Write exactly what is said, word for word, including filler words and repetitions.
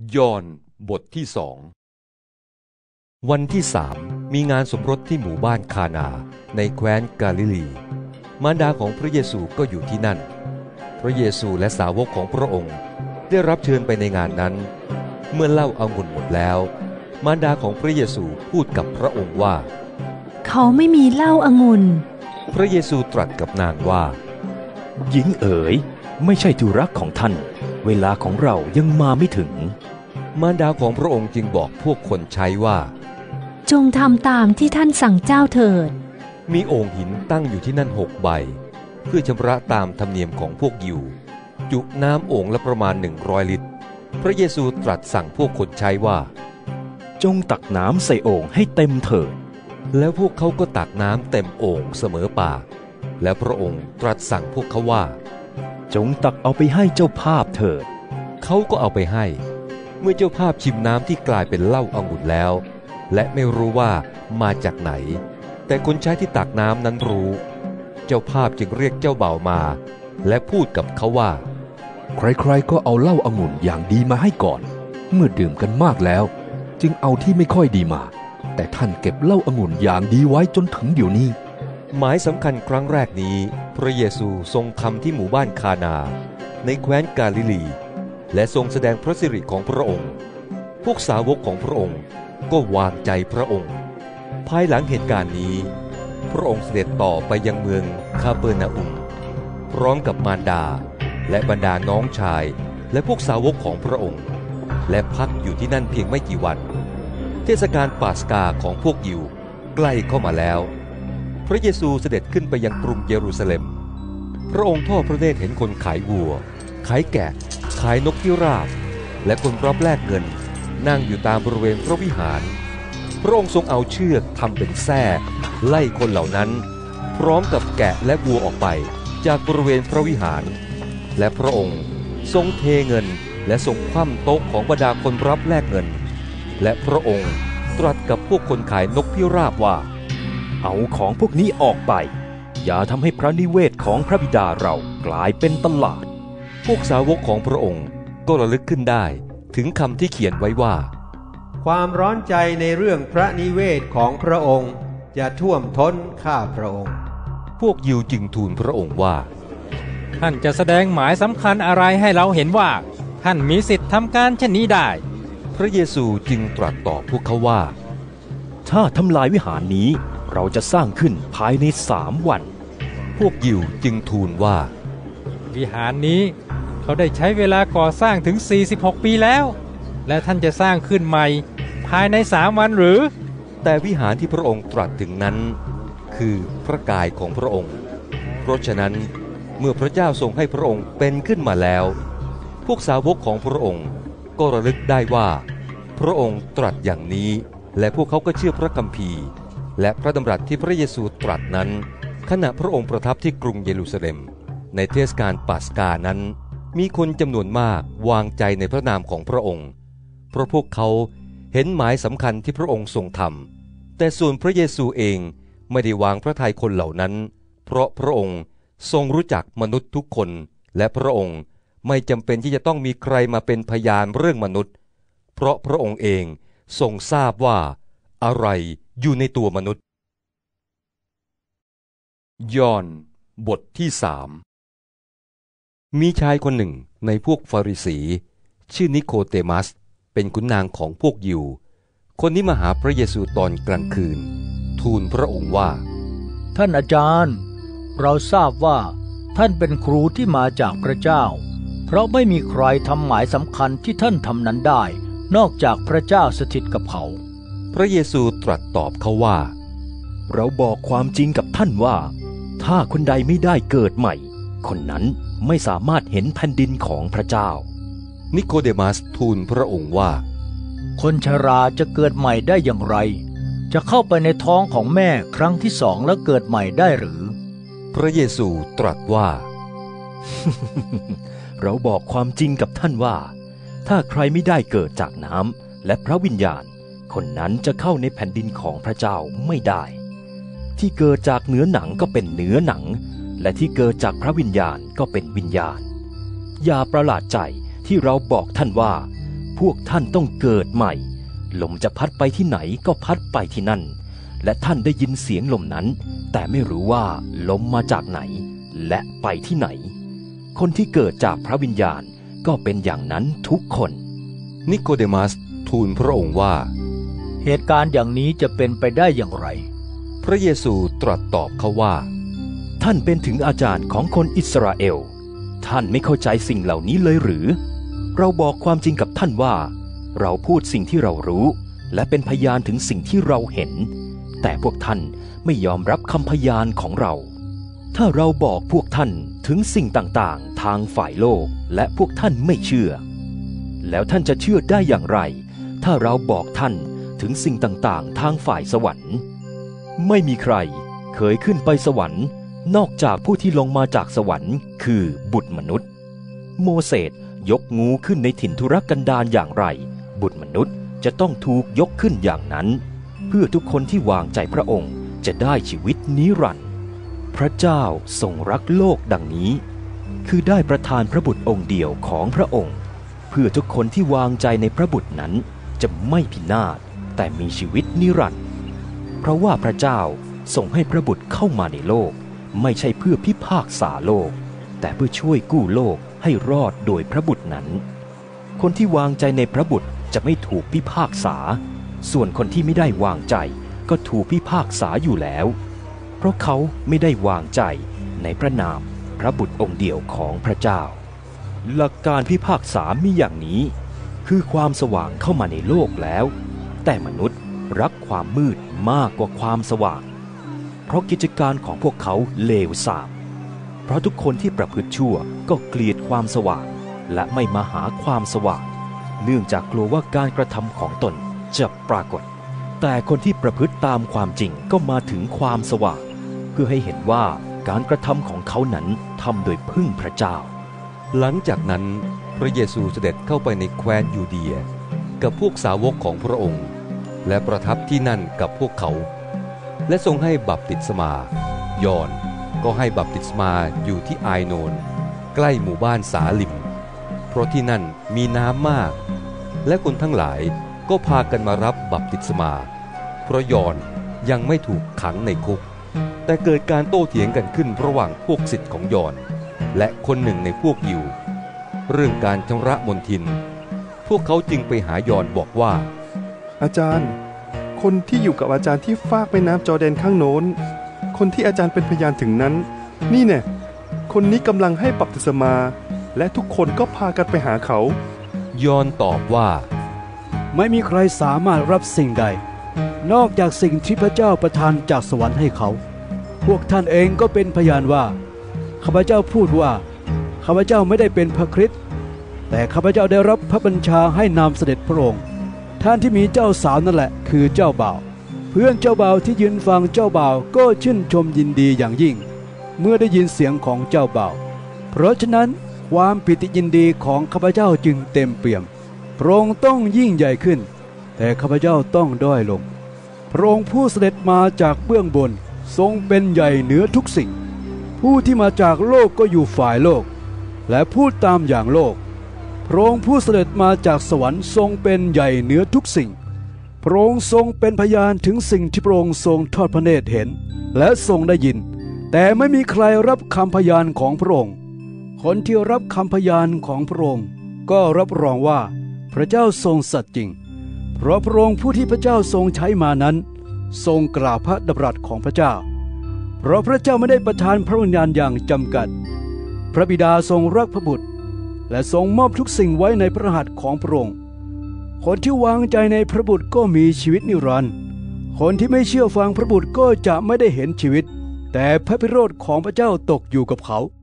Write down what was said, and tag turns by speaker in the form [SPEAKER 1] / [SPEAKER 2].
[SPEAKER 1] ยอห์นบทที่สองวันที่สามมีงานสมรสที่หมู่บ้านคานาในแคว้นกาลิลีมารดาของพระเยซูก็อยู่ที่นั่นพระเยซูและสาวกของพระองค์ได้รับเชิญไปในงานนั้นเมื่อเหล้าองุ่นหมดแล้วมารดาของพระเยซูพูดกับพระองค์ว่า
[SPEAKER 2] เขาไม่มีเหล้าองุ่น
[SPEAKER 1] พระเยซูตรัสกับนางว่า
[SPEAKER 3] หญิงเอ๋ยไม่ใช่ธุระของท่านเวลาของเรายังมาไม่ถึง
[SPEAKER 1] มารดาของพระองค์จึงบอกพวกคนใช้ว่า
[SPEAKER 2] จงทำตามที่ท่านสั่งเจ้าเถิด
[SPEAKER 1] มีโอ่งหินตั้งอยู่ที่นั่นหกใบเพื่อชำระตามธรรมเนียมของพวกยิวจุน้ำโอ่งละประมาณหนึ่งร้อยลิตรพระเยซูตรัสสั่งพวกคนใช้ว่า
[SPEAKER 3] จงตักน้ำใส่โอ่งให้เต็มเถิด
[SPEAKER 1] แล้วพวกเขาก็ตักน้ำเต็มโอ่งเสมอปากและพระองค์ตรัสสั่งพวกเขาว่า
[SPEAKER 3] จงตักเอาไปให้เจ้าภาพเถิด
[SPEAKER 1] เขาก็เอาไปให้เมื่อเจ้าภาพชิมน้ำที่กลายเป็นเหล้าองุ่นแล้วและไม่รู้ว่ามาจากไหนแต่คนใช้ที่ตักน้ำนั้นรู้เจ้าภาพจึงเรียกเจ้าบ่าวมาและพูดกับเขาว่า
[SPEAKER 4] ใครๆก็เอาเหล้าองุ่นอย่างดีมาให้ก่อนเมื่อดื่มกันมากแล้วจึงเอาที่ไม่ค่อยดีมาแต่ท่านเก็บเหล้าองุ่นอย่างดีไว้จนถึงเดี๋ยวนี้
[SPEAKER 1] หมายสำคัญครั้งแรกนี้พระเยซูทรงทำที่หมู่บ้านคานาในแคว้นกาลิลีและทรงแสดงพระสิริของพระองค์พวกสาวกของพระองค์ก็วางใจพระองค์ภายหลังเหตุการณ์นี้พระองค์เสด็จต่อไปยังเมืองคาเปอร์นาอุมพร้อมกับมารดาและบรรดาน้องชายและพวกสาวกของพระองค์และพักอยู่ที่นั่นเพียงไม่กี่วันเทศกาลปาสกาของพวกยิวใกล้เข้ามาแล้วพระเยซูเสด็จขึ้นไปยังกรุงเยรูซาเล็มพระองค์ทอดพระเนตรเห็นคนขายวัวขายแกะขายนกพิราบและคนรับแลกเงินนั่งอยู่ตามบริเวณพระวิหารพระองค์ทรงเอาเชือกทำเป็นแส้ไล่คนเหล่านั้นพร้อมกับแกะและวัวออกไปจากบริเวณพระวิหารและพระองค์ทรงเทเงินและทรงคว่ำโต๊ะของบรรดาคนรับแลกเงินและพระองค์ตรัสกับพวกคนขายนกพิราบว่า
[SPEAKER 3] เอาของพวกนี้ออกไปอย่าทำให้พระนิเวศของพระบิดาเรากลายเป็นตลาด
[SPEAKER 1] พวกสาวกของพระองค์ก็ระลึกขึ้นได้ถึงคำที่เขียนไว้ว่า
[SPEAKER 5] ความร้อนใจในเรื่องพระนิเวศของพระองค์จะท่วมท้นข้าพระองค์
[SPEAKER 1] พวกยิวจึงทูลพระองค์ว่า
[SPEAKER 6] ท่านจะแสดงหมายสำคัญอะไรให้เราเห็นว่าท่านมีสิทธิ์ทำการเช่นนี้ได้
[SPEAKER 1] พระเยซูจึงตรัสตอบพวกเขาว่า
[SPEAKER 3] ถ้าทำลายวิหารนี้เราจะสร้างขึ้นภายในสามวัน
[SPEAKER 1] พวกยิวจึงทูลว่า
[SPEAKER 6] วิหารนี้เขาได้ใช้เวลาก่อสร้างถึงสี่สิบหกปีแล้วและท่านจะสร้างขึ้นใหม่ภายในสามวันหรือ
[SPEAKER 1] แต่วิหารที่พระองค์ตรัสถึงนั้นคือพระกายของพระองค์เพราะฉะนั้นเมื่อพระเจ้าทรงให้พระองค์เป็นขึ้นมาแล้วพวกสาวกของพระองค์ก็ระลึกได้ว่าพระองค์ตรัสอย่างนี้และพวกเขาก็เชื่อพระคัมภีร์และพระดำรัสที่พระเยซูตรัสนั้นขณะพระองค์ประทับที่กรุงเยรูซาเล็มในเทศกาลปาสกานั้นมีคนจำนวนมากวางใจในพระนามของพระองค์เพราะพวกเขาเห็นหมายสำคัญที่พระองค์ทรงทำแต่ส่วนพระเยซูเองไม่ได้วางพระทัยคนเหล่านั้นเพราะพระองค์ทรงรู้จักมนุษย์ทุกคนและพระองค์ไม่จำเป็นที่จะต้องมีใครมาเป็นพยานเรื่องมนุษย์เพราะพระองค์เองทรงทราบว่าอะไรอยู่ในตัวมนุษย์ยอห์นบทที่สามมีชายคนหนึ่งในพวกฟาริสีชื่อนิโคเดมัสเป็นขุนนางของพวกยิวคนนี้มาหาพระเยซูตอนกลางคืนทูลพระองค์ว่า
[SPEAKER 7] ท่านอาจารย์เราทราบว่าท่านเป็นครูที่มาจากพระเจ้าเพราะไม่มีใครทำหมายสำคัญที่ท่านทำนั้นได้นอกจากพระเจ้าสถิตกับเขา
[SPEAKER 1] พระเยซูตรัสตอบเขาว่า
[SPEAKER 3] เราบอกความจริงกับท่านว่าถ้าคนใดไม่ได้เกิดใหม่คนนั้นไม่สามารถเห็นแผ่นดินของพระเจ้า
[SPEAKER 1] นิโคเดมัสทูลพระองค์ว่า
[SPEAKER 7] คนชราจะเกิดใหม่ได้อย่างไรจะเข้าไปในท้องของแม่ครั้งที่สองแล้วเกิดใหม่ได้หรือ
[SPEAKER 1] พระเยซูตรัสว่า
[SPEAKER 3] เราบอกความจริงกับท่านว่าถ้าใครไม่ได้เกิดจากน้ำและพระวิญญาณคนนั้นจะเข้าในแผ่นดินของพระเจ้าไม่ได้ที่เกิดจากเนื้อหนังก็เป็นเนื้อหนังและที่เกิดจากพระวิญญาณก็เป็นวิญญาณอย่าประหลาดใจที่เราบอกท่านว่าผพวกท่านต้องเกิดใหม่ลมจะพัดไปที่ไหนก็พัดไปที่นั่นและท่านได้ยินเสียงลมนั้นแต่ไม่รู้ว่าลมมาจากไหนและไปที่ไหนคนที่เกิดจากพระวิญญาณก็เป็นอย่างนั้นทุกคน
[SPEAKER 1] นิโคเดมัสทูลพระองค์ว่า
[SPEAKER 7] เหตุการณ์อย่างนี้จะเป็นไปได้อย่างไร
[SPEAKER 1] พระเยซูตรัสตอบเขาว่า
[SPEAKER 3] ท่านเป็นถึงอาจารย์ของคนอิสราเอลท่านไม่เข้าใจสิ่งเหล่านี้เลยหรือเราบอกความจริงกับท่านว่าเราพูดสิ่งที่เรารู้และเป็นพยานถึงสิ่งที่เราเห็นแต่พวกท่านไม่ยอมรับคำพยานของเราถ้าเราบอกพวกท่านถึงสิ่งต่างๆทางฝ่ายโลกและพวกท่านไม่เชื่อแล้วท่านจะเชื่อได้อย่างไรถ้าเราบอกท่านถึงสิ่งต่างๆทางฝ่ายสวรรค์ไม่มีใครเคยขึ้นไปสวรรค์นอกจากผู้ที่ลงมาจากสวรรค์คือบุตรมนุษย์โมเสสยกงูขึ้นในถิ่นทุรกันดารอย่างไรบุตรมนุษย์จะต้องถูกยกขึ้นอย่างนั้นเพื่อทุกคนที่วางใจพระองค์จะได้ชีวิตนิรันดร์พระเจ้าทรงรักโลกดังนี้คือได้ประทานพระบุตรองค์เดียวของพระองค์เพื่อทุกคนที่วางใจในพระบุตรนั้นจะไม่พินาศแต่มีชีวิตนิรันดร์เพราะว่าพระเจ้าทรงให้พระบุตรเข้ามาในโลกไม่ใช่เพื่อพิพากษาโลกแต่เพื่อช่วยกู้โลกให้รอดโดยพระบุตรนั้นคนที่วางใจในพระบุตรจะไม่ถูกพิพากษาส่วนคนที่ไม่ได้วางใจก็ถูกพิพากษาอยู่แล้วเพราะเขาไม่ได้วางใจในพระนามพระบุตรองค์เดียวของพระเจ้าหลักการพิพากษามีอย่างนี้คือความสว่างเข้ามาในโลกแล้วแต่มนุษย์รักความมืดมากกว่าความสว่างเพราะกิจการของพวกเขาเลวทรามเพราะทุกคนที่ประพฤติชั่วก็เกลียดความสว่างและไม่มาหาความสว่างเนื่องจากกลัวว่าการกระทำของตนจะปรากฏแต่คนที่ประพฤติตามความจริงก็มาถึงความสว่างเพื่อให้เห็นว่าการกระทำของเขานั้นทำโดยพึ่งพระเจ้า
[SPEAKER 1] หลังจากนั้นพระเยซูเสด็จเข้าไปในแคว้นยูเดียกับพวกสาวกของพระองค์และประทับที่นั่นกับพวกเขาและทรงให้บัพติศมายอห์นก็ให้บัพติศมาอยู่ที่ไอโนนใกล้หมู่บ้านสาลิมเพราะที่นั่นมีน้ำมากและคนทั้งหลายก็พากันมารับบัพติศมาเพราะยอห์นยังไม่ถูกขังในคุกแต่เกิดการโต้เถียงกันขึ้นระหว่างพวกศิษย์ของยอห์นและคนหนึ่งในพวกยิวเรื่องการชำระมลทินพวกเขาจึงไปหายอห์นบอกว่า
[SPEAKER 8] อาจารย์คนที่อยู่กับอาจารย์ที่ฟากแม่น้ำจอร์แดนข้างโน้นคนที่อาจารย์เป็นพยานถึงนั้นนี่แน่คนนี้กำลังให้บัพติศมาและทุกคนก็พากันไปหาเขา
[SPEAKER 1] ยอห์นตอบว่า
[SPEAKER 9] ไม่มีใครสามารถรับสิ่งใดนอกจากสิ่งที่พระเจ้าประทานจากสวรรค์ให้เขาพวกท่านเองก็เป็นพยานว่าข้าพเจ้าพูดว่าข้าพเจ้าไม่ได้เป็นพระคริสต์แต่ข้าพเจ้าได้รับพระบัญชาให้นำเสด็จพระองค์ท่านที่มีเจ้าสาวนั่นแหละคือเจ้าบ่าวเพื่อนเจ้าบ่าวที่ยืนฟังเจ้าบ่าวก็ชื่นชมยินดีอย่างยิ่งเมื่อได้ยินเสียงของเจ้าบ่าวเพราะฉะนั้นความปิติยินดีของข้าพเจ้าจึงเต็มเปี่ยมพระองค์ต้องยิ่งใหญ่ขึ้นแต่ข้าพเจ้าต้องด้อยลงพระองค์ผู้เสด็จมาจากเบื้องบนทรงเป็นใหญ่เหนือทุกสิ่งผู้ที่มาจากโลกก็อยู่ฝ่ายโลกและพูดตามอย่างโลกพระองค์ผู้เสด็จมาจากสวรรค์ทรงเป็นใหญ่เหนือทุกสิ่งพระองค์ทรงเป็นพยานถึงสิ่งที่พระองค์ทรงทอดพระเนตรเห็นและทรงได้ยินแต่ไม่มีใครรับคำพยานของพระองค์คนที่รับคำพยานของพระองค์ก็รับรองว่าพระเจ้าทรงสัตย์จริงเพราะพระองค์ผู้ที่พระเจ้าทรงใช้มานั้นทรงกล่าวพระดำรัสของพระเจ้าเพราะพระเจ้าไม่ได้ประทานพระวิญญาณอย่างจำกัดพระบิดาทรงรักพระบุตรและทรงมอบทุกสิ่งไว้ในพระหัตถ์ของพระองค์คนที่วางใจในพระบุตรก็มีชีวิตนิรันดร์คนที่ไม่เชื่อฟังพระบุตรก็จะไม่ได้เห็นชีวิตแต่พระพิโรธของพระเจ้าตกอยู่กับเขา